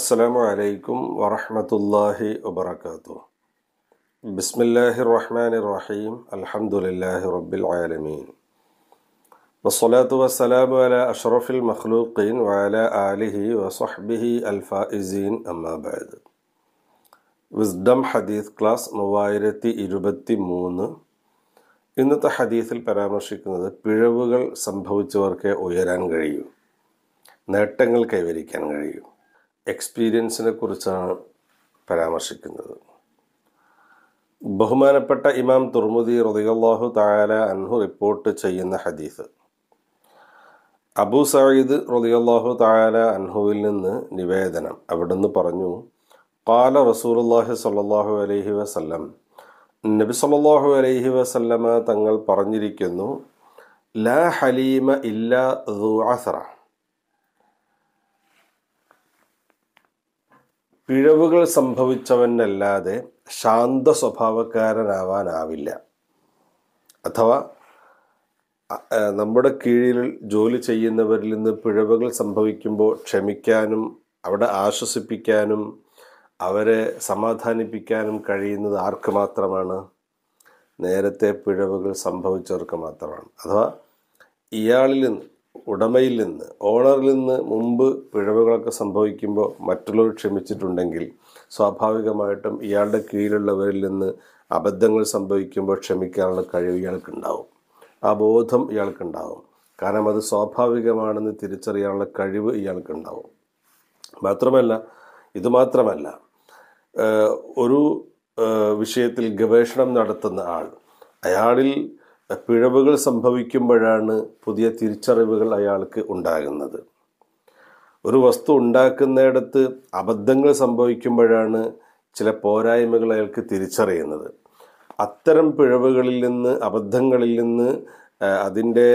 അസ്സലാമു അലൈക്കും വറഹ്മത്തുള്ളാഹി വബറകാതുഹു. ബിസ്മില്ലാഹിർ റഹ്മാനിർ റഹീം. അൽഹംദുലില്ലാഹി റബ്ബിൽ ആലമീൻ. വസ്സലാത്തു വസ്സലാമു അലാ അഷ്റഫിൽ മഖ്ലൂഖീൻ വഅലാ ആലിഹി വസഹ്ബിഹി അൽ ഫായിസീൻ. അമ്മാ ബഅദ്. വിസ്ഡം ഹദീസ് ക്ലാസ് 3023. ഇന്നത്തെ ഹദീസിൽ പരാമർശിക്കുന്നത് പിഴവുകൾ സംഭവിച്ചവർക്ക് ഉയരാൻ കഴിയും, നേട്ടങ്ങൾ കൈവരിക്കാൻ കഴിയും. എക്സ്പീരിയൻസിനെ കുറിച്ചാണ് പരാമർശിക്കുന്നത്. ബഹുമാനപ്പെട്ട ഇമാം തുർമുദി റളിയല്ലാഹു തആല അൻഹു റിപ്പോർട്ട് ചെയ്യുന്ന ഹദീസ്. അബൂ സഈദ് റളിയല്ലാഹു തആല അൻഹുവിൽ നിന്ന് നിവേദനം. അവിടുന്ന് പറഞ്ഞു, ഖാല റസൂലുള്ളാഹി സ്വല്ലല്ലാഹു അലൈഹി വസല്ലം, നബി സല്ലല്ലാഹു അലൈഹി വസല്ലമ തങ്ങൾ പറഞ്ഞിരിക്കുന്നു, ലാ ഹലീമ ഇല്ലാ ദു അസ്റ. പിഴവുകൾ സംഭവിച്ചവനല്ലാതെ ശാന്ത സ്വഭാവക്കാരനാവാനാവില്ല. അഥവാ നമ്മുടെ കീഴിൽ ജോലി ചെയ്യുന്നവരിൽ നിന്ന് പിഴവുകൾ സംഭവിക്കുമ്പോൾ ക്ഷമിക്കാനും അവിടെ ആശ്വസിപ്പിക്കാനും അവരെ സമാധാനിപ്പിക്കാനും കഴിയുന്നത് ആർക്ക് മാത്രമാണ്? നേരത്തെ പിഴവുകൾ സംഭവിച്ചവർക്ക് മാത്രമാണ്. അഥവാ ഇയാളിൽ നിന്ന്, ഉടമയിൽ നിന്ന്, ഓണറിൽ നിന്ന് മുമ്പ് പിഴവുകളൊക്കെ സംഭവിക്കുമ്പോൾ മറ്റുള്ളവർ ക്ഷമിച്ചിട്ടുണ്ടെങ്കിൽ സ്വാഭാവികമായിട്ടും ഇയാളുടെ കീഴിലുള്ളവരിൽ നിന്ന് അബദ്ധങ്ങൾ സംഭവിക്കുമ്പോൾ ക്ഷമിക്കാനുള്ള കഴിവ് ഇയാൾക്കുണ്ടാവും, ആ ബോധം ഇയാൾക്കുണ്ടാവും. കാരണം അത് സ്വാഭാവികമാണെന്ന് തിരിച്ചറിയാനുള്ള കഴിവ് ഇയാൾക്കുണ്ടാവും. ഇതുമാത്രമല്ല, ഒരു വിഷയത്തിൽ ഗവേഷണം നടത്തുന്ന ആൾ, അയാളിൽ പിഴവുകൾ സംഭവിക്കുമ്പോഴാണ് പുതിയ തിരിച്ചറിവുകൾ അയാൾക്ക് ഉണ്ടാകുന്നത്. ഒരു വസ്തു ഉണ്ടാക്കുന്നിടത്ത് അബദ്ധങ്ങൾ സംഭവിക്കുമ്പോഴാണ് ചില പോരായ്മകൾ അയാൾക്ക് തിരിച്ചറിയുന്നത്. അത്തരം പിഴവുകളിൽ നിന്ന്, അബദ്ധങ്ങളിൽ നിന്ന്, അതിൻ്റെ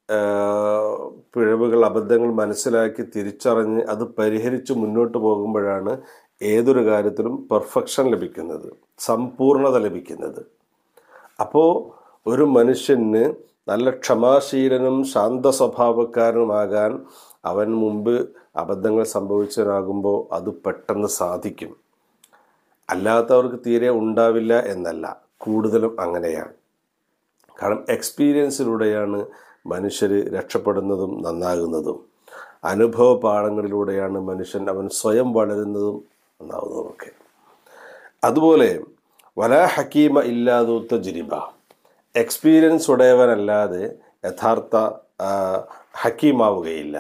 പിഴവുകൾ, അബദ്ധങ്ങൾ മനസ്സിലാക്കി തിരിച്ചറിഞ്ഞ് അത് പരിഹരിച്ച് മുന്നോട്ട് പോകുമ്പോഴാണ് ഏതൊരു കാര്യത്തിലും പെർഫെക്ഷൻ ലഭിക്കുന്നത്, സമ്പൂർണത ലഭിക്കുന്നത്. അപ്പോൾ ഒരു മനുഷ്യന് നല്ല ക്ഷമാശീലനും ശാന്ത സ്വഭാവക്കാരനുമാകാൻ അവൻ മുമ്പ് അബദ്ധങ്ങൾ സംഭവിച്ചവനാകുമ്പോൾ അത് പെട്ടെന്ന് സാധിക്കും. അല്ലാത്തവർക്ക് തീരെ ഉണ്ടാവില്ല എന്നല്ല, കൂടുതലും അങ്ങനെയാണ്. കാരണം എക്സ്പീരിയൻസിലൂടെയാണ് മനുഷ്യർ രക്ഷപ്പെടുന്നതും നന്നാകുന്നതും. അനുഭവ പാഠങ്ങളിലൂടെയാണ് അവൻ സ്വയം വളരുന്നതും നന്നാവുന്നതുമൊക്കെ. അതുപോലെ വലാ ഹക്കീമ ഇല്ലാതു തജ്രിബ. എക്സ്പീരിയൻസ് ഉടയവനല്ലാതെ യഥാർത്ഥ ഹക്കീമാവുകയില്ല.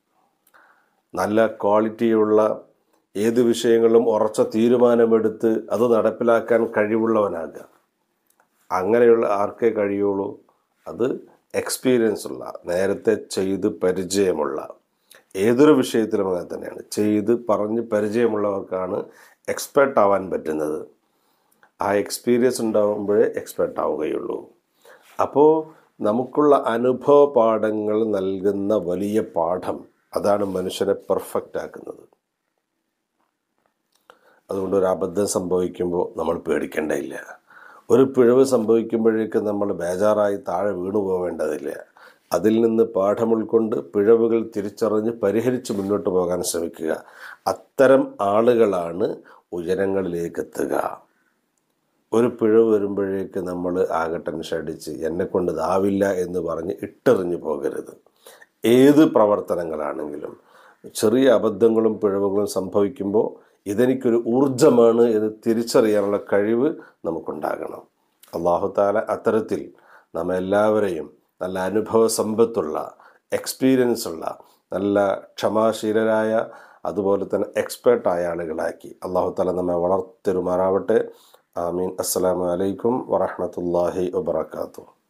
നല്ല ക്വാളിറ്റിയുള്ള ഏത് വിഷയങ്ങളും ഉറച്ച തീരുമാനമെടുത്ത് അത് നടപ്പിലാക്കാൻ കഴിവുള്ളവനാകുക. അങ്ങനെയുള്ള ആർക്കേ കഴിയുള്ളൂ? അത് എക്സ്പീരിയൻസ് ഉള്ള, നേരത്തെ ചെയ്ത് പരിചയമുള്ള, ഏതൊരു വിഷയത്തിലും അങ്ങനെ തന്നെയാണ്. ചെയ്ത് പറഞ്ഞ് പരിചയമുള്ളവർക്കാണ് എക്സ്പേർട്ട് ആവാൻ പറ്റുന്നത്. ആ എക്സ്പീരിയൻസ് ഉണ്ടാകുമ്പോഴേ എക്സ്പേർട്ട് ആവുകയുള്ളൂ. അപ്പോൾ നമുക്കുള്ള അനുഭവ പാഠങ്ങൾ നൽകുന്ന വലിയ പാഠം, അതാണ് മനുഷ്യനെ പെർഫെക്റ്റ് ആക്കുന്നത്. അതുകൊണ്ട് ഒരു അബദ്ധം സംഭവിക്കുമ്പോൾ നമ്മൾ പേടിക്കേണ്ടതില്ല. ഒരു പിഴവ് സംഭവിക്കുമ്പോഴേക്ക് നമ്മൾ ബേജാറായി താഴെ വീണു പോവേണ്ടതില്ല. അതിൽ നിന്ന് പാഠം ഉൾക്കൊണ്ട് പിഴവുകൾ തിരിച്ചറിഞ്ഞ് പരിഹരിച്ച് മുന്നോട്ട് പോകാൻ ശ്രമിക്കുക. അത്തരം ആളുകളാണ് ഉയരങ്ങളിലേക്ക് എത്തുക. ഒരു പിഴവ് വരുമ്പോഴേക്ക് നമ്മൾ ആകെ ടെൻഷൻ അടിച്ച് എന്നെക്കൊണ്ട് ഇതാവില്ല എന്ന് പറഞ്ഞ് ഇട്ടെറിഞ്ഞു പോകരുത്. ഏത് പ്രവർത്തനങ്ങളാണെങ്കിലും ചെറിയ അബദ്ധങ്ങളും പിഴവുകളും സംഭവിക്കുമ്പോൾ ഇതെനിക്കൊരു ഊർജമാണ് എന്ന് തിരിച്ചറിയാനുള്ള കഴിവ് നമുക്കുണ്ടാകണം. അല്ലാഹു തആല അത്തരത്തിൽ നമ്മെല്ലാവരെയും നല്ല അനുഭവ സമ്പത്തുള്ള, എക്സ്പീരിയൻസ് ഉള്ള, നല്ല ക്ഷമാശീലരായ, അതുപോലെ തന്നെ എക്സ്പേർട്ടായ ആളുകളാക്കി അല്ലാഹു തആല നമ്മെ വളർത്തിരുമാറാവട്ടെ. ആമീൻ. അസ്സലാമു അലൈക്കും വറഹ്മത്തുള്ളാഹി വബറകാതുഹു.